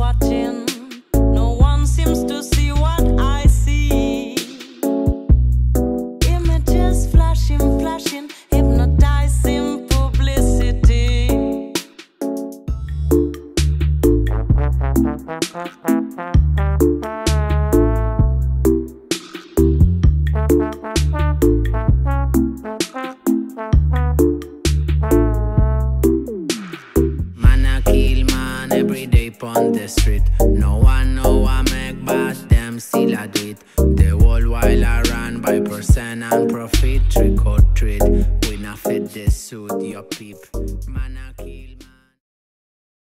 watching. No one seems to see what I see. Images flashing, flashing, hypnotizing publicity. Man a kill man every day on the street. No